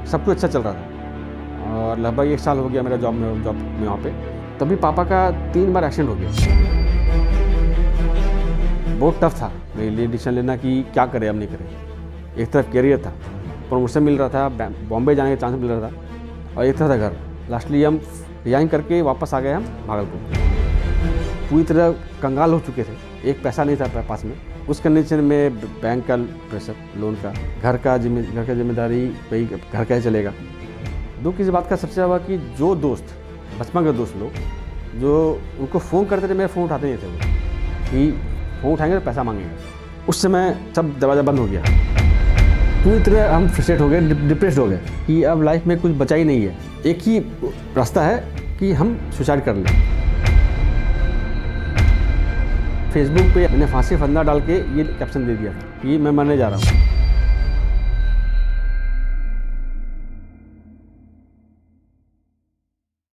सब कुछ अच्छा चल रहा था और लगभग 1 साल हो गया मेरा जॉब में वहाँ पे। तभी पापा का 3 बार एक्सीडेंट हो गया। बहुत टफ था मेरे लिए डिसीजन लेना कि क्या करें अब नहीं करें। एक तरफ करियर था, प्रमोशन मिल रहा था, बॉम्बे जाने का चांस मिल रहा था और एक तरफ था घर। लास्टली हम रिजाइन करके वापस आ गए हम भागलपुर। पूरी तरह कंगाल हो चुके थे, एक पैसा नहीं था पास में। उस कंडीशन में बैंक का प्रेशर, लोन का, घर का जिम्मेदारी, भाई घर कैसे चलेगा। दुख इस बात का सबसे ज़्यादा कि जो दोस्त, बचपन के दोस्त लोग, जो उनको फ़ोन करते थे, मेरे फ़ोन उठाते नहीं थे वो, कि फ़ोन उठाएंगे तो पैसा मांगेंगे। उस समय सब दरवाज़ा बंद हो गया। पूरी तरह हम फ्रस्ट्रेट हो गए, डिप्रेस्ड हो गए कि अब लाइफ में कुछ बचा ही नहीं है। एक ही रास्ता है कि हम सुसाइड कर लें। फेसबुक पे मैंने फांसी फंदा डाल के ये कैप्शन दे दिया था कि मैं मरने जा रहा हूँ।